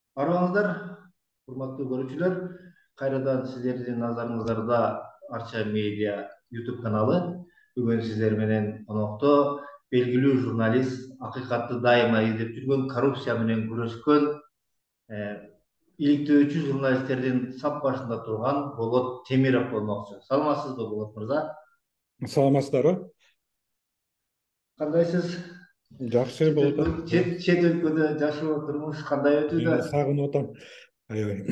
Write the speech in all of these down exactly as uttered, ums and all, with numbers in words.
Арбаңыздар, урматтуу көрүүчүлөр, кайрадан сиздердин назарыңыздарда Арча медиа YouTube каналы. Бүгүн сиздер менен конокто белгилүү журналист, акыйкатты дайыма издеп жүргөн, коррупция менен күрөшкөн, иликтөөчү журналисттердин сап башында турган Болот Темиров болмокчу. Саламатсызбы, Болот мырза? Саламатсыздарбы? Кандайсыз? Жакшы Чет болуп өлкө, атат. чет, чет өлкөдө жашоо, турмуш кандай өтүүдө? Мени сагынып атам. Аябай.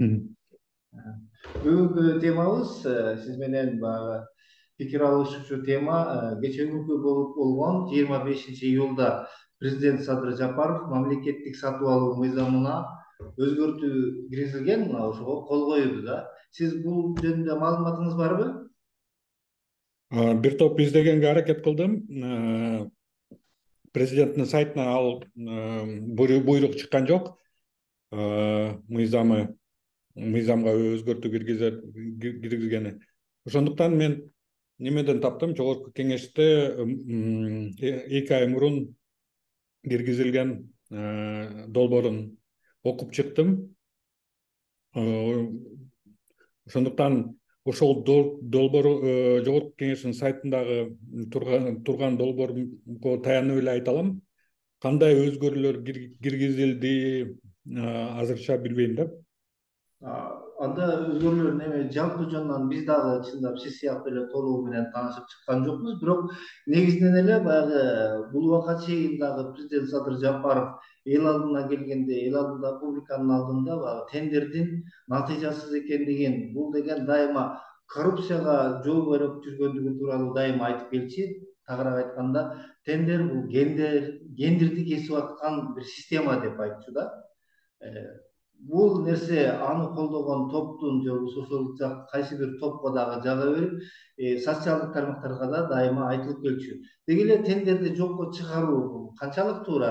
Бүгүнкү темабыз э, сиз менен баягы пикир алышуучу тема э, кечээкүнкү болуп болгон жыйырма бешинчи июлда президент Садыр Жапаров мамлекеттик сатып алуу мыйзамына өзгөртүү киргизилген, мына ошого кол коюуду да. Сиз бул жөнүндө маалыматыңыз барбы? А, Бир топ издегенге аракет кылдым. А, Президенттин сайтынан ал буйрук чыккан жок. А, Мыйзамы мыйзамга өзгөртүү киргизе- кир- киргизгени. Ошондуктан мен немеден таптым? Жогорку кеңеште м, э- эки ай мурун киргизилген а, долбоорун окуп чыктым. А, Ошондуктан ошол дол- долбоор э, жогорку кеңештин сайтындагы турган турган долбоорго таянып эле айта алам. Кандай өзгөрүүлөр кир- киргизилди, а, азырча билбейм да. А, Анда өзгөрүүлөр неме жалпы жонунан биз дагы чындап сиз сыяктуу эле толугу менен таанышып чыккан жокпуз. Бирок негизинен эле баягы бул убакка чейин дагы президент Садыр Жапаров эл алдына келгенде, эл алдында публиканын алдында баягы тендердин натыйжасыз экендигин, бул деген дайыма коррупцияга жол берип жүргөндүгү тууралуу дайыма айтып келчү. Тагыраак айтканда, тендер бул гендер, гендерди кесип аткан бир система деп айтчу да. Э, Бул нерсе аны колдогон топтун же болбосо ошол жак кайсы бир топко дагы жага берип, э, социалдык тармактарга да дайыма айтылып келчү. Деги эле тендерди жокко чыгаруу бул канчалык туура?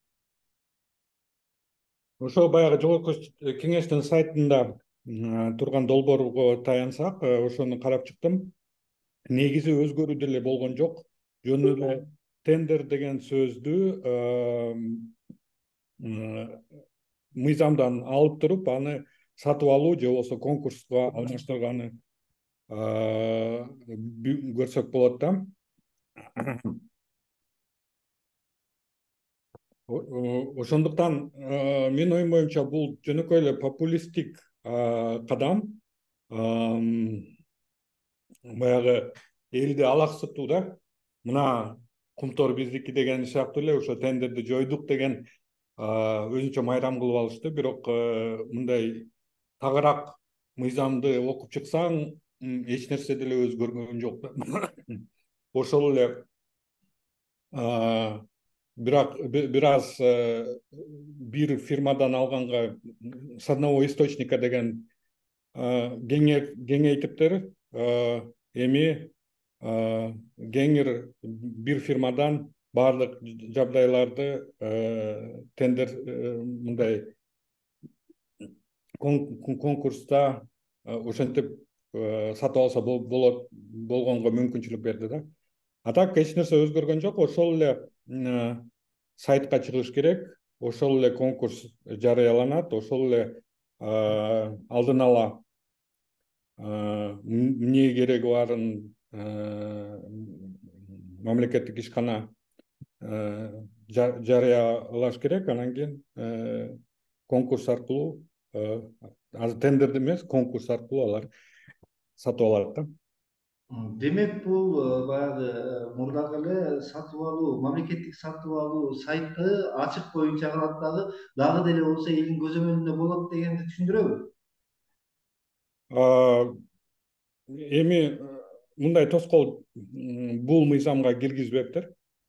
Ошо баягы жогорку кеңештин сайтында м, турган долбоорго таянсак, э, ошону карап чыктым. Негизи өзгөрүү деле болгон жок. Жөн эле тендер деген сөздү мыйзамдан алып туруп, аны сатып алуу же болбосо конкурска алмаштырганы көрсөк болот да. Ошондуктан менин оюм боюнча бул жөнөкөй эле популисттик кадам, баягы элди алаксытуу да. Мына кумтор биздики деген сыяктуу эле ошо тендерди жойдук деген өзүнчө майрам кылып алышты. Бирок мындай тагыраак мыйзамды окуп чыксаң, эч нерсе деле өзгөргөн жок да. Ошол эле бирок бир аз бир фирмадан алганга, с одного источника деген кеңейтиптир. Эми кеңир бир фирмадан баардык жагдайларды тендер мындай конкурста ошентип сатып алса болот болгонго мүмкүнчүлүк берди да. А так эч нерсе өзгөргөн жок. Ошол эле сайтка чыгыш керек, ошол эле конкурс жарыяланат, ошол эле алдын ала эмне кереги баарын мамлекеттик ишкана жарыялаш керек. Анан кийин конкурс аркылуу, азыр тендерди эмес, конкурс аркылуу алар сатып алат да. Демек бул э, баягы э, мурдагы эле сатып алуу, мамлекеттик сатып алуу сайты ачык боюнча калат дагы, дагы деле болсо элдин көзөмөлүндө болот дегенди түшүндүрөбү? Эми мындай тоскоол бул мыйзамга киргизбептир.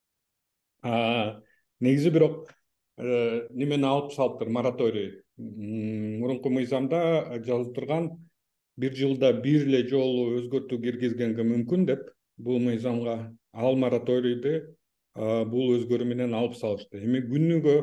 Негизи бирок немени алып салыптыр, мораторий. Мурунку мыйзамда жазылып турган бир жылда бир эле жолу өзгөртүү киргизгенге мүмкүн деп, бул мыйзамга ал мораторийди бул өзгөрүү менен алып салышты. Эми күнүгө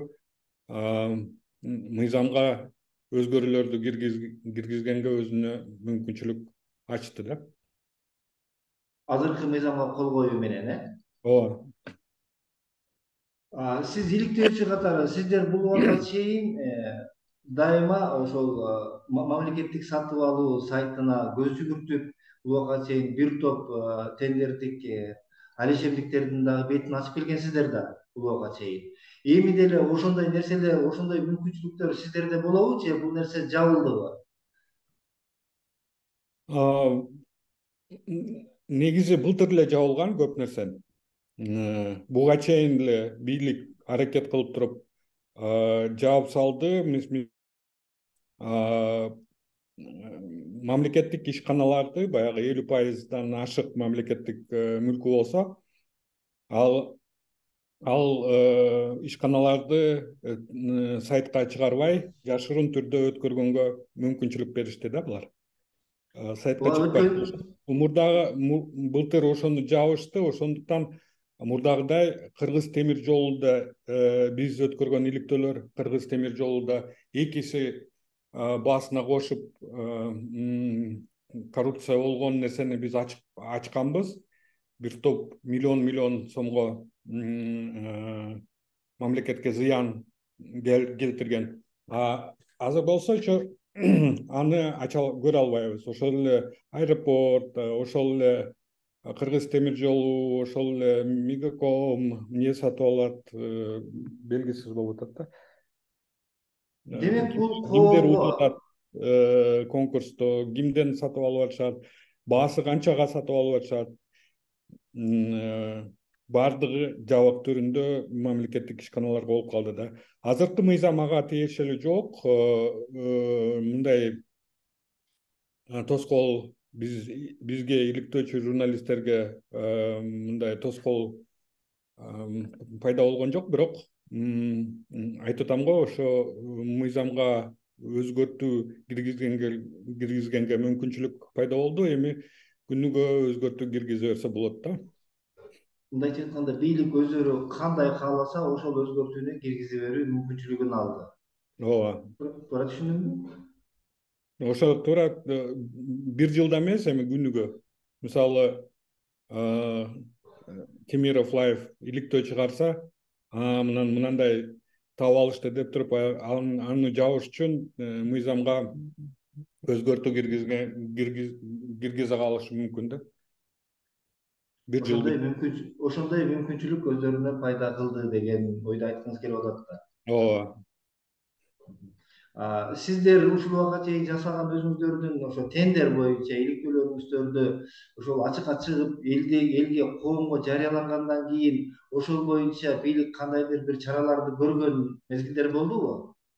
мыйзамга өзгөрүүлөрдү киргизгенге өзүнө мүмкүнчүлүк ачты да. Азыркы мыйзамга кол коюу менен, э? Ооба. А, Сиз иликтөөчү катары, сиздер бул убакка чейин дайыма ошол э, ма- мамлекеттик сатып алуу сайтына көз жүгүртүп убага чейин бир топ э, тендердик э, алишерликтердин дагы бетин ачып келгенсиздер да убага чейин. Эми деле ошондой нерселер, ошондой мүмкүнчүлүктөр сиздерде болобу же бул нерсе жабылдыбы? А, негизи былтыр эле жабылган көп нерсе. Э, буга чейин эле бийлик аракет кылып туруп э, жаап салды. Мис- ми- а, мамлекеттик ишканаларды баягы элүү пайыздан ашык мамлекеттик э, мүлкү болсо, ал ал э, ишканаларды э, сайтка чыгарбай жашыруун түрдө өткөргөнгө мүмкүнчүлүк беришти да булар. Э, сайтка Ооба чыкпайт өткөн болушу. Мурдагы му- былтыр ошону жабышты, ошондуктан мурдагыдай Кыргыз темир жолунда э, биз өткөргөн иликтөөлөр Кыргыз темир жолунда экиси э, баасына кошуп э, м, коррупция болгон нерсени биз ачып ачканбыз. Бир топ миллион миллион сомго м, э, мамлекетке зыян кел- келтирген. А азыр болсо ошо аны ача көрө албайбыз. Ошол эле аэропорт, э, ошол эле Кыргыз темир жолу, ошол эле Мегаком эмне сатып алат, э, белгисиз болуп атат да. Э, демек ким- бул Кимдер коомго утуп атат э, конкурсту, кимден сатып алып атышат, баасы канчага сатып алып атышат. М, э, баардыгы жабык түрүндө мамлекеттик ишканаларга болуп калды да. Азыркы мыйзам ага тиешелүү жок. Э, э, мындай э, тоскоол биз бизге иликтөөчү журналисттерге э, мындай тоскоол э, пайда болгон жок, бирок м, айтып атам го, ошо мыйзамга өзгөртүү киргизгенге киргизгенге мүмкүнчүлүк пайда болду. Эми күнүгө өзгөртүү киргизе берсе болот да. мындайча айтканда бийлик өздөрү кандай кааласа ошол өзгөртүүнү киргизе берүү мүмкүнчүлүгүн алды. ооба. Туура түшүндүмбү? Ошо туура э, бир жылда эмес, эми күнүгө. Мисалы, э, Темиров Лайф иликтөө чыгарса, а мынан мынандай таап алышты деп туруп, а- аны аны жабыш үчүн э, мыйзамга өзгөртүү киргизген киргиз- киргизе калышы мүмкүн да. Бир Ошондой жылдык. мүмкүн ошондой мүмкүнчүлүк өздөрүнө пайда кылды деген ойду айткыңыз келип атат да. Ооба. А, сиздер ушул убакка чейин жасаган өзүңүздөрдүн ошо тендер боюнча иликтөөлөрүңүздөрдү ошол ачыкка чыгып элде элге коомго жарыялангандан кийин ошол боюнча бийлик кандайдыр бир чараларды көргөн мезгилдер болдубу?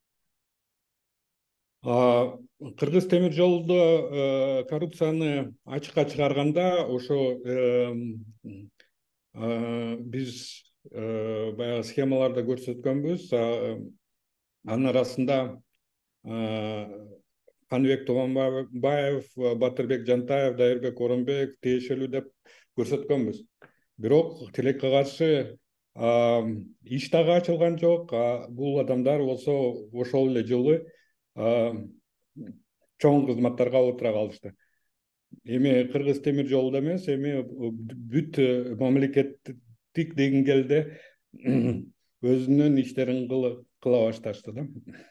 А, Кыргыз темир жолунда э, коррупцияны ачыкка чыгарганда ошо эм, э, биз э, баягы схемаларда көрсөткөнбүз. А, анын арасында э, Каныбек Тубанбаев, Батырбек Жантаев, Дайырбек Оронбек тиешелүү деп көрсөткөнбүз. Бирок тилекке каршы а, иш дагы ачылган жок. А бул адамдар болсо ошол эле жылы а, чоң кызматтарга отура калышты. Эми Кыргыз темир жолунда эмес, эми бүт э, мамлекеттик деңгээлде өзүнүн иштерин кыла кыла башташты да.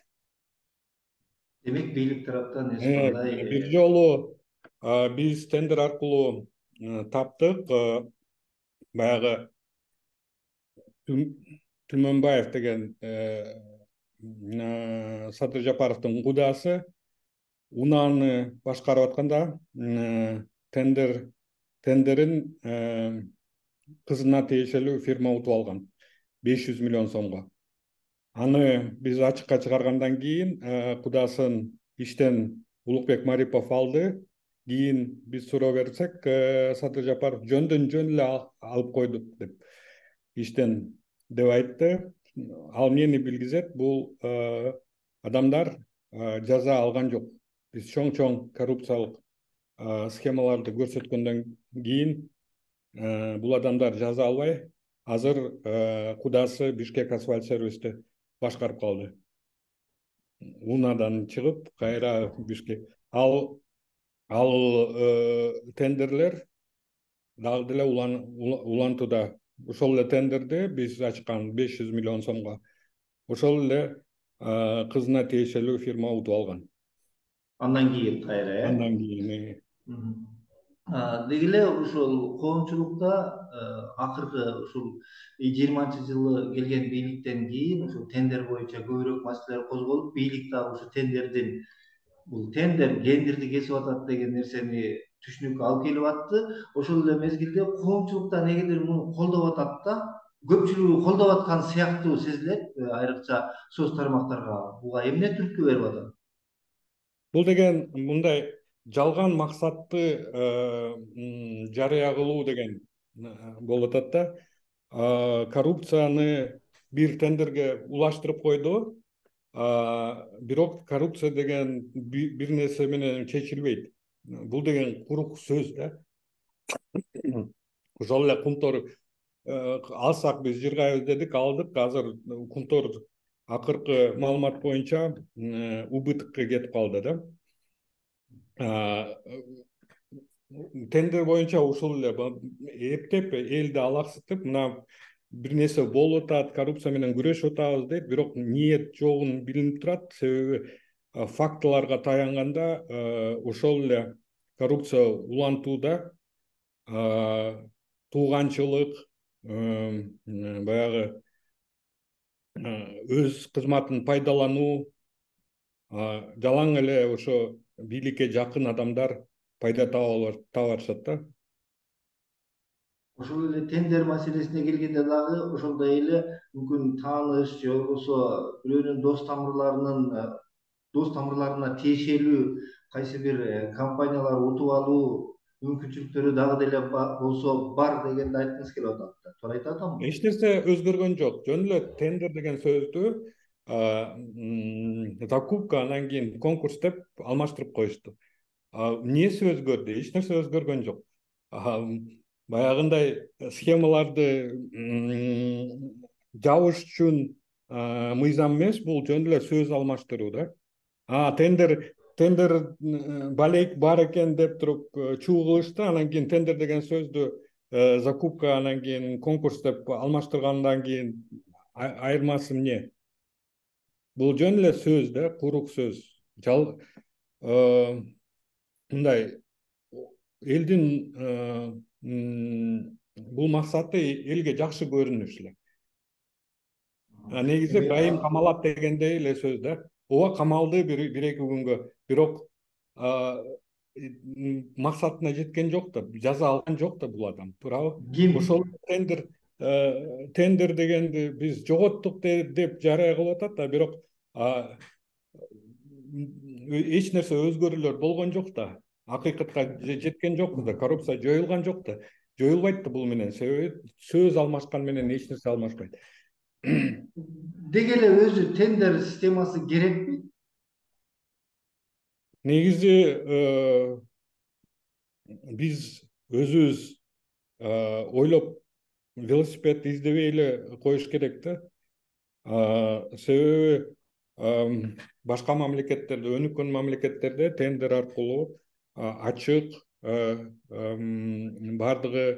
Демек бийлик тараптан эч Э, кандай Бир э, жолу а, биз тендер аркылуу э, таптык. э, Баягы Түм- Түмөнбаев деген э, э, Садыр Жапаровдун кудасы унааны башкарып атканда э, тендер тендерин э, кызына тиешелүү фирма утуп алган беш жүз миллион сомго. Аны биз ачыкка чыгаргандан кийин э, кудасын иштен Улукбек Марипов алды. Кийин биз суроо берсек, э, Садыр Жапаров жөндөн жөн эле ал- алып койдук деп иштен деп айтты. Ал эмнени билгизет? Бул э, адамдар э, жаза алган жок. Биз чоң чоң коррупциялык э, схемаларды көрсөткөндөн кийин э, бул адамдар жаза албай, азыр э, кудасы Бишкек асфальт сервисти башкарып калды. Унадан чыгып кайра Бишкек. Ал ал э, тендерлер дагы деле улан, ула- улантууда. Ошол эле тендерди биз ачкан беш жүз миллион сомго. Ошол эле кызына тиешелүү фирма утуп алган. Андан кийин кайра, э? Андан кийин Мгм. А, деги эле ушул коомчулукта акыркы ушул жыйырманчы жылы келген бийликтен кийин ушул тендер боюнча көбүрөөк маселелер козголуп, бийлик дагы ушу тендердин бул тендер гендерди кесип атат деген нерсени түшүнүккө алып келип атты. Ошол эле мезгилде коомчулук да негедир муну колдоп атат да. Көпчүлүгү колдоп аткан сыяктуу сезилет, айрыкча соц тармактарга. Буга эмне түрткү берип атат? Бул деген мындай жалган максатты жарыя кылуу деген болуп атат да. Коррупцияны бир тендерге улаштырып койду. Бирок коррупция деген бир нерсе менен чечилбейт. Бул деген курук сөз да. Ошол эле кумтор алсак биз жыргайбыз дедик, алдык. Азыр кумтор акыркы маалымат боюнча убытыкка кетип калды да. Тендер боюнча ушул эле эптеп элди алаксытып, мына бир нерсе болуп атат, коррупция менен күрөшүп атабыз дейт, бирок ниет жогун билинип турат. Себеби фактыларга таянганда ошол эле коррупция улантууда тууганчылык, баягы өз кызматын пайдалануу, жалаң эле ошо бийликке жакын адамдар пайда таба барышат да. Ошол эле тендер маселесине келгенде дагы ошондой эле мүмкүн тааныш же болбосо бирөөнүн дос тамырларынын дос тамырларына тиешелүү кайсы бир компаниялар утуп алуу мүмкүнчүлүктөрү дагы деле болсо бар дегенди айткыңыз келип атат да. Туура айтып атамбы? Эч нерсе өзгөргөн жок. Жөн эле тендер деген сөздү закупка, анан кийин конкурс деп алмаштырып коюшту. Эмнеси өзгөрдү? Эч нерсе өзгөргөн жок. Баягындай схемаларды жабыш үчүн мыйзам эмес, бул жөн эле сөз алмаштыруу да. Тендер тендер балейк бар экен деп туруп чуу кылышты, анан кийин тендер деген сөздү закупка, анан кийин конкурс деп алмаштыргандан кийин айырмасы эмне? Бул жөн эле сөз да, курук сөз. Жал мындай элдин бул максаты элге жакшы көрүнүш эле. Негизи Ибрайым камалат дегендей эле сөз да. Ооба камалды бир эки күнгө, бирок максатына жеткен жок да, жаза алган жок да бул адам, туурабы? Ошол тендер тендер дегенди биз жоготтук деп жарыя кылып атат да, бирок эч нерсе өзгөрүүлөр болгон жок да. Акыйкатка жеткен жокпуз да, коррупция жоюлган жок да. Жоюлбайт да бул менен, себеби сөз алмашкан менен эч нерсе алмашпайт. Деги эле өзү тендер системасы керекпи? Негизи биз өзүбүз ойлоп велосипед издебей эле коюш керек да. Себеби башка мамлекеттерде, өнүккөн мамлекеттерде тендер аркылуу ачык, бардыгы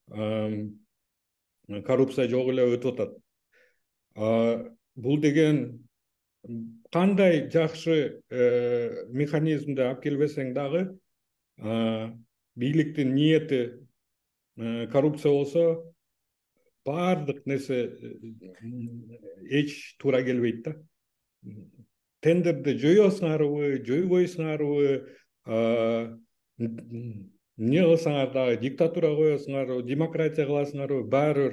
коррупция жок эле өтүп атат. Бул деген кандай жакшы механизмди алып келбесең дагы, бийликтин ниети коррупция болсо, бардык нерсе эч туура келбейт да. Тендерди жоёсуңарбы, жойбойсуңарбы, эмне кылсаңар дагы, диктатура коесуңарбы, демократия кыласыңарбы, баары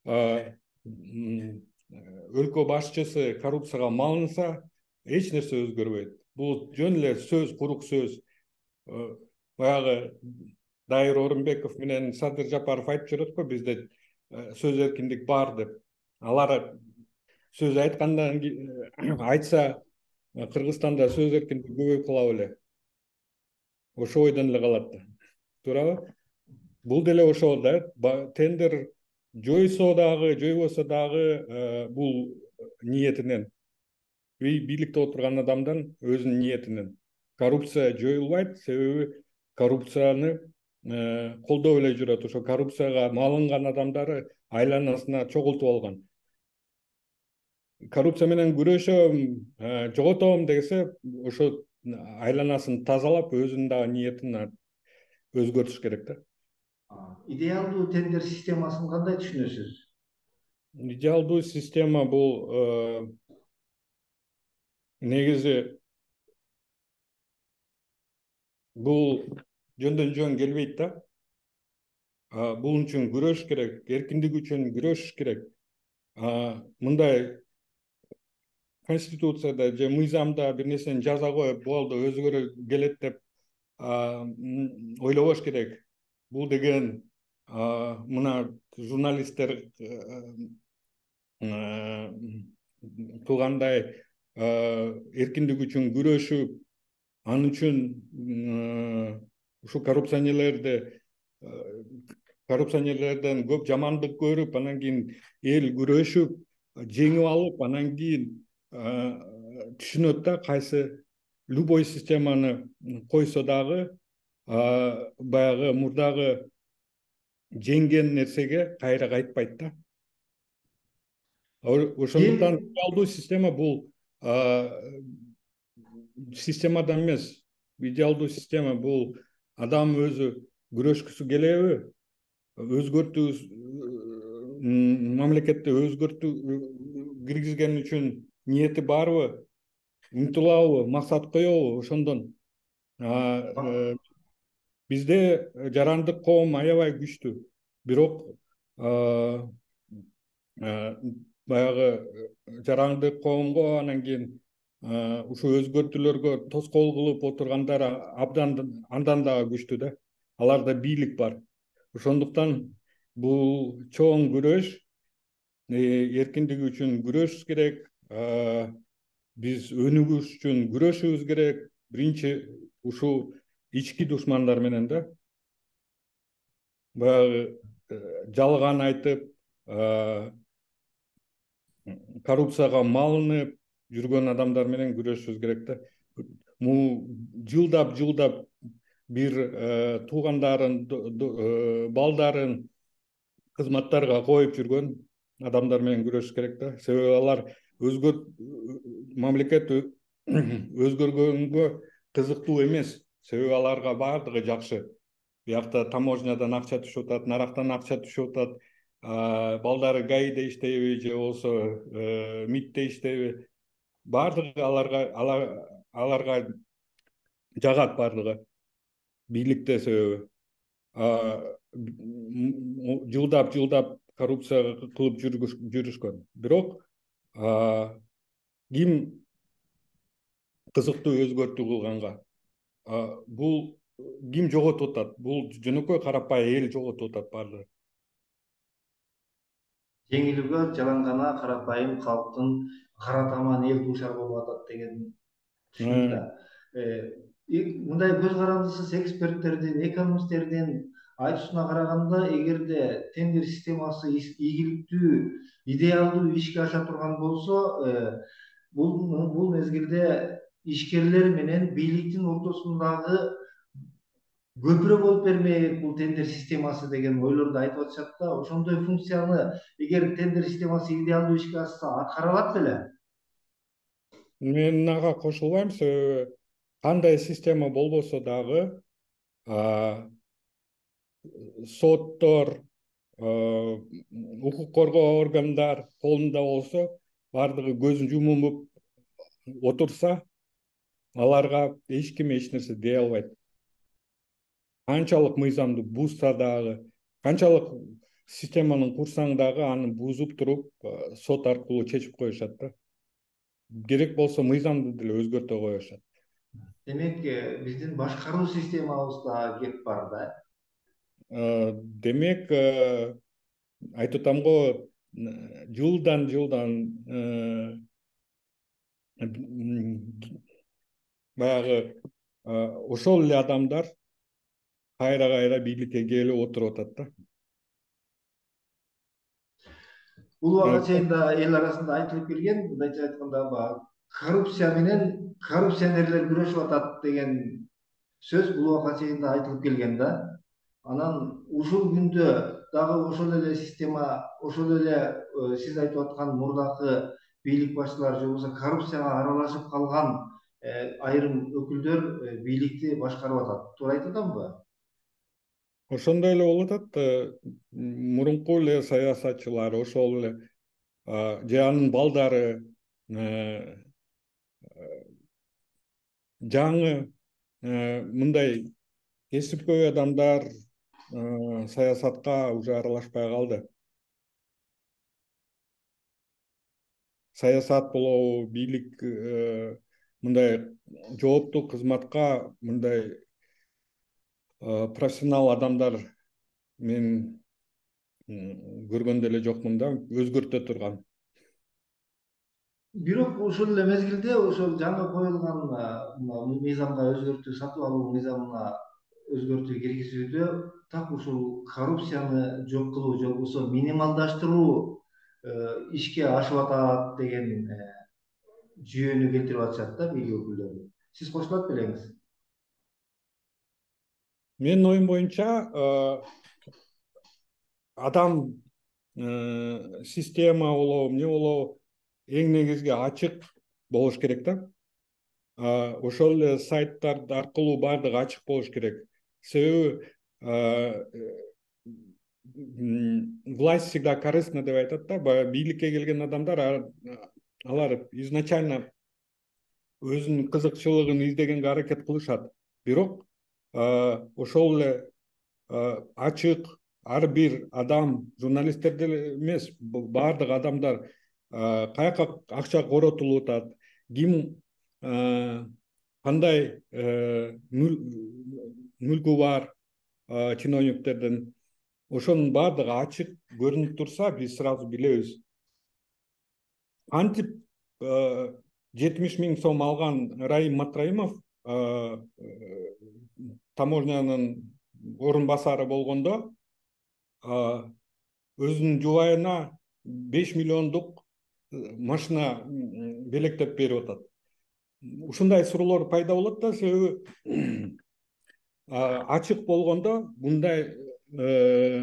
бир өлкө башчысы коррупцияга малынса, эч нерсе өзгөрбөйт. Бул жөн эле сөз, курук сөз. Баягы Дайыр Орунбеков менен Садыр Жапаров айтып жүрөт го, бизде сөз эркиндик бар деп. Алар сөз айткандан айтса, Кыргызстанда сөз эркиндиги көбөйүп кала беле. Ошо ойдон эле калат да. Туурабы? Бул деле ошол да, тендер жойсо дагы, жойбосо дагы бул ниетинен, бийликте отурган адамдын өзүнүн ниетинен. Коррупция жоюлбайт, себеби коррупцияны колдоп эле жүрөт. Ошо коррупцияга малынган адамдары айланасына чогултуп алган. коррупция менен күрөшөм, жоготом десе, ошо айланасын тазалап, өзүнүн дагы ниетин өзгөртүш керек да. Идеалдуу тендер системасын кандай түшүнөсүз? Идеалдуу система бул негизи бул жөндөн жөн келбейт да. Бул үчүн күрөш керек, эркиндик үчүн күрөш керек. Мындай конституцияда же мыйзамда бир нерсени жаза коюп, болду өзгөрө келет деп ойлобош керек. Бул деген мына журналисттер кылгандай эркиндик үчүн күрөшүп, анын үчүн ушул коррупционерлерди коррупционерлерден көп жамандык көрүп, анан кийин эл күрөшүп, жеңип алып, анан кийин түшүнөт да кайсы любой системаны койсо дагы баягы мурдагы жеңген нерсеге кайра кайтпайт да. Ошондуктан идеалдуу система бул системадан эмес. Идеалдуу система бул адам өзү күрөшкүсү келеби, өзгөртүү, мамлекетти өзгөртүү киргизген үчүн ниети барбы, умтулабы, максат коебу, ошондон. Бизде жарандык коом аябай күчтүү, бирок баягы жарандык коомго анан кийин ушул өзгөртүүлөргө тоскоол кылып отургандар абдан андан дагы күчтүү да. Аларда бийлик бар. Ошондуктан бул чоң күрөш, эркиндик үчүн күрөш керек. Биз өнүгүш үчүн күрөшүбүз керек. Биринчи ушул ички душмандар менен да. Баягы жалган айтып, коррупцияга малынып жүргөн адамдар менен күрөшүбүз керек да. Му жылдап жылдап бир туугандарын, балдарын кызматтарга коюп жүргөн адамдар менен күрөшүш керек да. Себеби алар өзгөр мамлекет өзгөргөнгө кызыктуу эмес. Себеби аларга баардыгы жакшы. Биякта таможнядан акча түшүп атат, нарактан акча түшүп атат, балдары гаиде иштейби же болбосо митте иштейби, баардыгы аларга аларга жагат баардыгы. Бийликте себеби жылдап жылдап коррупция кылып жүрүшкөн. Бирок ким кызыктуу өзгөртүү кылганга, бул ким жоготуп атат? Бул жөнөкөй карапайым эл жоготуп атат баардыгы. Жеңилүүгө жалангана карапайым калктын кара таман эл дуушар болуп атат деген түшүнүк да. Мындай көз карандысыз эксперттердин, экономисттердин айтуусуна караганда, эгерде тендер системасы ийгиликтүү, идеалдуу ишке аша турган болсо, бул бул мезгилде ишкерлер менен бийликтин ортосундагы көпүрө болуп бермек бул тендер системасы деген ойлорду айтып атышат да. Ошондой функцияны эгер тендер системасы идеалдуу ишке ашса аткара алат беле? Мен ага кошулбайм, себеби кандай система болбосо дагы соттор, укук коргоо органдар колунда болсо, баардыгы көзүн жумуп отурса, аларга эч ким эч нерсе дей албайт. Канчалык мыйзамды бузса дагы, канчалык системаны курсаң дагы, аны бузуп туруп сот аркылуу чечип коюшат да. Керек болсо мыйзамды деле өзгөртө коюшат. Демек, биздин башкаруу системабызда кеп бар да. Демек, айтып атам го, жылдан жылдан баягы ошол эле адамдар кайра кайра бийликке келип отуруп атат да. Бул убакка чейин да эл арасында айтылып келген, мындайча айтканда, коррупция менен коррупционерлер күрөшүп атат деген сөз бул убакка чейин да айтылып келген да. Анан ушул күндө дагы ошол эле система, ошол эле сиз айтып аткан мурдакы бийлик башчылары же болбосо коррупцияга аралашып калган э, айрым өкүлдөр э, бийликти башкарып атат. Туура айтып атамбы? Ошондой эле болуп атат. э, Мурунку эле саясатчылар ошол эле а, же анын балдары э, жаңы э, мындай кесипкөй адамдар э, саясатка уже аралашпай калды. Саясат болобу, бийлик э, мындай жооптуу кызматка мындай э, профессионал адамдар мен м, көргөн деле жокмун да, өзгөртө турган. Бирок ошол эле мезгилде ошол жаңы коюлган а, мына мыйзамга өзгөртүү, сатып алуу мыйзамына өзгөртүү киргизүүдө так ушул коррупцияны жок кылуу же болбосо минималдаштыруу э, ишке ашып атат деген э, жүйөнү келтирип атышат да бийлик өкүлдөрү. Сиз кошулат белеңиз? Менин оюм боюнча э, адам э, система болобу эмне болобу эң негизги ачык болуш керек да. А, ошол эле сайттар аркылуу баардыгы ачык болуш керек. Себеби а, м, власть всегда корыстна деп айтат да. Баягы бийликке келген адамдар а- алар изначально өзүнүн кызыкчылыгын издегенге аракет кылышат. Бирок а, ошол эле а, ачык ар бир адам, журналисттер деле эмес, бу баардык адамдар а, каяка акча коротулуп атат, ким а, кандай э, мүл- мүлкү бар а, чиновниктердин, ошонун баардыгы ачык көрүнүп турса биз сразу билебиз. Антип э, жетимиш миң сом алган Раим Матраимов э, э, таможнянын орун басары болгондо э, өзүнүн жубайына беш миллиондук э, машина м, белектеп берип атат. Ушундай суроолор пайда болот да, себеби а, ачык болгондо мындай э,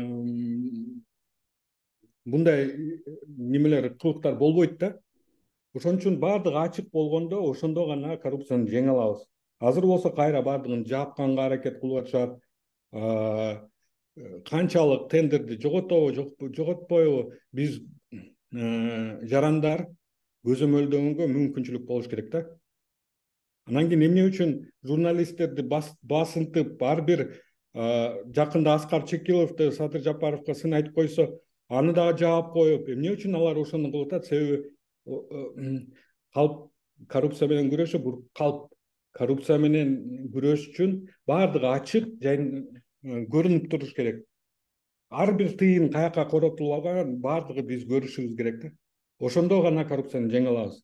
мындай немелер, кылыктар болбойт да. Ошон үчүн баардыгы ачык болгондо ошондо гана коррупцияны жеңе алабыз. Азыр болсо кайра баардыгын жапканга аракет кылып атышат. А, э, канчалык тендерди жоготобу, жок- жоготпойбу, биз э, жарандар көзөмөлдөгөнгө мүмкүнчүлүк болуш керек да. Анан кийин эмне үчүн журналисттерди бас- басынтып ар бир а, жакында Аскар Чекиловду Садыр Жапаровго сын айтып койсо, аны дагы жаап коюп, эмне үчүн алар ошону кылып атат? Себеби о- о, м, калп коррупция менен күрөшүү бул калп. Коррупция менен күрөш үчүн баардыгы ачык жайын э, көрүнүп туруш керек. Ар бир тыйын каяка коротулуп алган баардыгы биз көрүшүбүз керек да. Ошондо гана коррупцияны жеңе алабыз.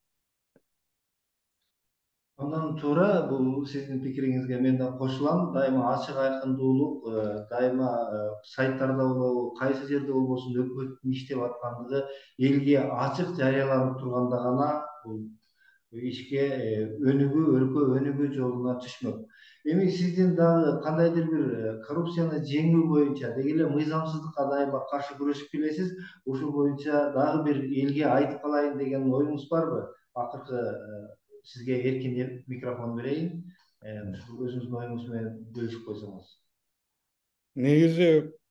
Андан туура, бул сиздин пикириңизге мен да кошулам. Дайыма ачык айкындуулук, э, дайыма э, сайттарда болобу, кайсы жерде болбосун өкмөттүн иштеп аткандыгы элге ачык жарыяланып турганда гана бул ишке э, өнүгүү, өлкө өнүгүү жолуна түшмөк. Эми сиздин дагы кандайдыр бир э, коррупцияны жеңүү боюнча деги эле мыйзамсыздыкка дайыма каршы күрөшүп келесиз. Ушул боюнча дагы бир элге айтып калайын деген оюңуз барбы? Акыркы э, сизге эркин микрофон берейин. Э, ушул өзүңүздүн оюңуз менен бөлүшүп койсоңуз. Негизи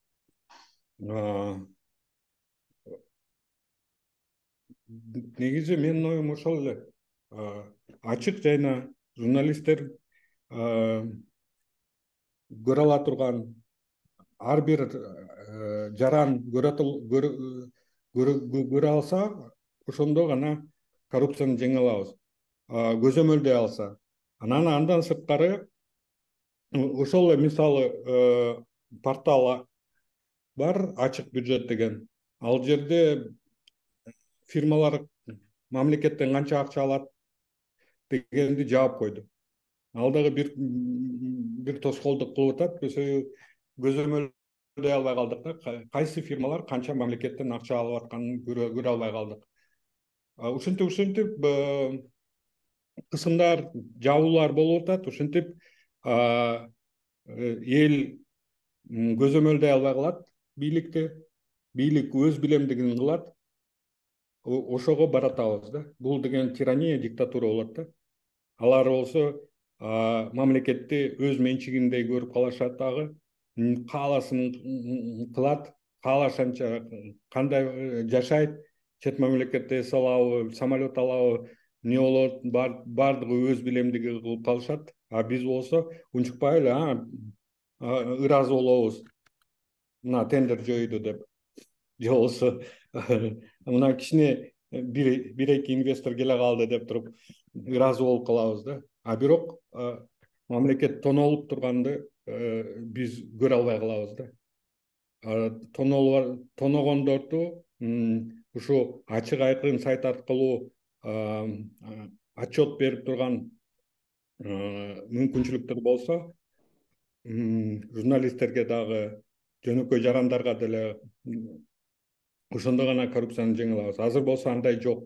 а, негизи менин оюм ошол эле. А, ачык жайна журналисттер а, көрө ала турган ар бир э, жаран көрө атыл- көрө көрө- көрө алса, ошондо гана коррупцияны жеңе алабыз. А, көзөмөлдөй алса. Анан андан сырткары ошол эле мисалы э, портал бар, ачык бюджет деген. Ал жерде фирмалар мамлекеттен канча акча алат дегенди жаап койду. Ал дагы бир бир тоскоолдук кылып атат. Себеби көзөмөлдөй албай калдык да. Кай- Кайсы фирмалар канча мамлекеттен акча алып атканын көрө көрө албай калдык. А, Ушинтип ушинтип э, кысымдар, жабуулар болуп атат. Ушинтип а, э, эл м, көзөмөлдөй албай калат бийликти. Бийлик өз билемдигин кылат. о- ошого баратабыз да. Бул деген тирания, диктатура болот да. Алар болсо а, мамлекетти өз менчигиндей көрүп калышат дагы. М, кааласын кылат, каалашанча кандай э, жашайт, чет мамлекетте эс алабы, самолет алабы, эмне болот, бар- баардыгы өз билемдиги кылып калышат. А биз болсо унчукпай эле а, а, ыраазы болобуз. Мына тендер жоюйду деп. Же болбосо мына кичине бир бир эки инвестор келе калды деп туруп ыраазы болуп калабыз да. А бирок э, мамлекет тонолуп турганды э, биз көрө албай калабыз да. А, тонолор тоногондорду м, ушу ачык айкын сайт аркылуу а, а, отчет берип турган э, мүмкүнчүлүктөр болсо, м, журналисттерге дагы, жөнөкөй жарандарга деле м, ошондо гана коррупцияны жеңе алабыз. Азыр болсо андай жок.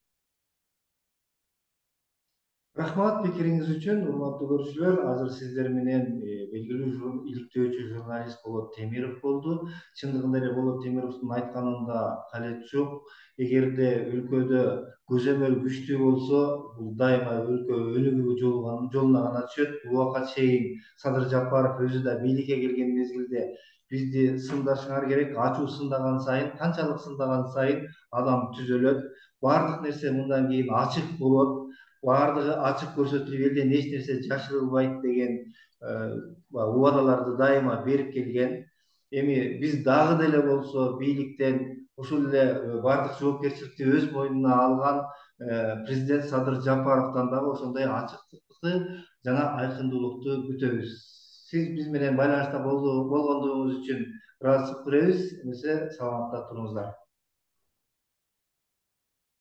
Рахмат пикириңиз үчүн, урматтуу көрүүчүлөр. Азыр сиздер менен э, белгилүү жур- иликтөөчү журналист Болот Темиров болду. Чындыгында эле Болот Темировдун айтканында калет жок. Эгерде өлкөдө көзөмөл күчтүү болсо, бул дайыма өлкө өнүгүү жолуна жолуна гана түшөт. Бул убакка чейин Садыр Жапаров өзү да бийликке келген мезгилде бизди сындашыңар керек, ачуу сындаган сайын, канчалык сындаган сайын адам түзөлөт. Баардык нерсе мындан кийин ачык болот. Баардыгы ачык көрсөтүлүп, элден эч нерсе жашырылбайт деген убадаларды дайыма берип келген. Эми биз дагы деле болсо бийликтен ушул эле баардык жоопкерчиликти өз мойнуна алган президент Садыр Жапаровдон дагы ошондой ачыктыкты жана айкындуулукту күтөбүз. Сиз биз менен байланышта болгондугуңуз үчүн ыраазычылык билдиребиз. Эмесе саламатта туруңуздар.